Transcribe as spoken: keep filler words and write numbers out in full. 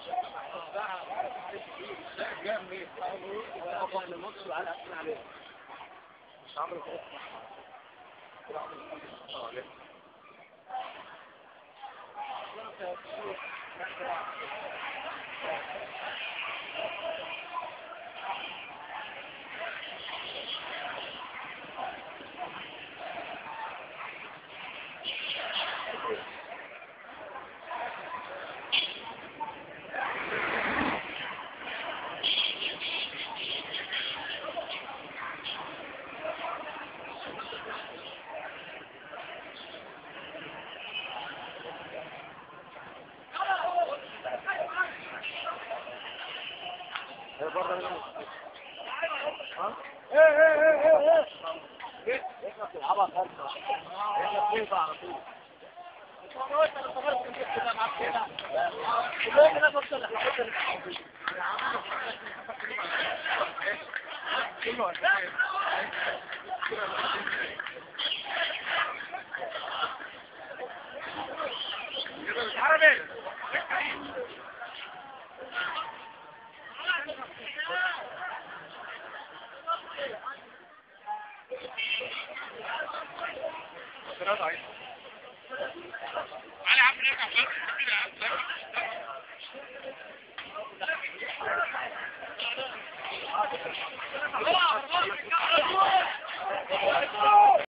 مش عمرو كده. ايه ايه ايه ايه ايه احنا بنلعبها خمسة احنا بنلعبها على طول كلهم هنا نفس الحاجات عربي علي عم نرجع